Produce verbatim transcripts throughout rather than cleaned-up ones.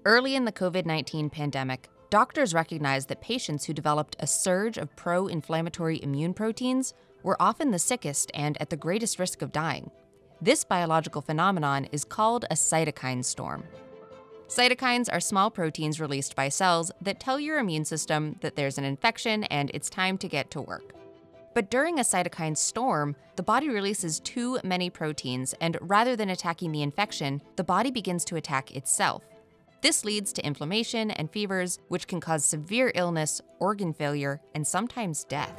Early in the COVID nineteen pandemic, doctors recognized that patients who developed a surge of pro-inflammatory immune proteins were often the sickest and at the greatest risk of dying. This biological phenomenon is called a cytokine storm. Cytokines are small proteins released by cells that tell your immune system that there's an infection and it's time to get to work. But during a cytokine storm, the body releases too many proteins, and rather than attacking the infection, the body begins to attack itself. This leads to inflammation and fevers, which can cause severe illness, organ failure, and sometimes death.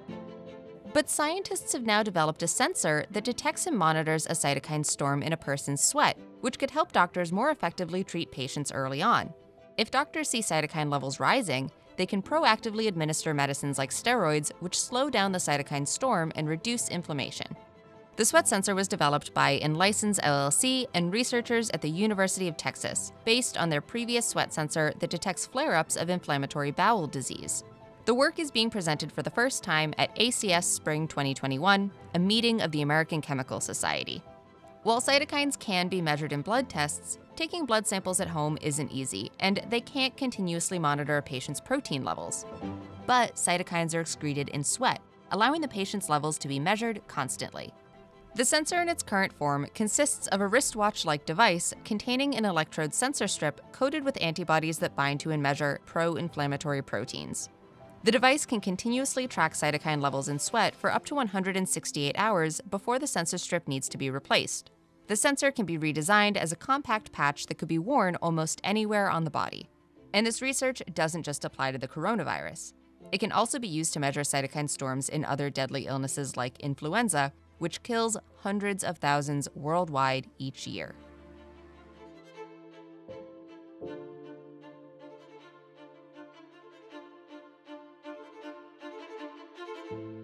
But scientists have now developed a sensor that detects and monitors a cytokine storm in a person's sweat, which could help doctors more effectively treat patients early on. If doctors see cytokine levels rising, they can proactively administer medicines like steroids, which slow down the cytokine storm and reduce inflammation. The sweat sensor was developed by EnliSense L L C and researchers at the University of Texas, based on their previous sweat sensor that detects flare-ups of inflammatory bowel disease. The work is being presented for the first time at A C S Spring twenty twenty-one, a meeting of the American Chemical Society. While cytokines can be measured in blood tests, taking blood samples at home isn't easy, and they can't continuously monitor a patient's protein levels. But cytokines are excreted in sweat, allowing the patient's levels to be measured constantly. The sensor in its current form consists of a wristwatch-like device containing an electrode sensor strip coated with antibodies that bind to and measure pro-inflammatory proteins. The device can continuously track cytokine levels in sweat for up to one hundred sixty-eight hours before the sensor strip needs to be replaced. The sensor can be redesigned as a compact patch that could be worn almost anywhere on the body. And this research doesn't just apply to the coronavirus. It can also be used to measure cytokine storms in other deadly illnesses like influenza, which kills hundreds of thousands worldwide each year. Thank you.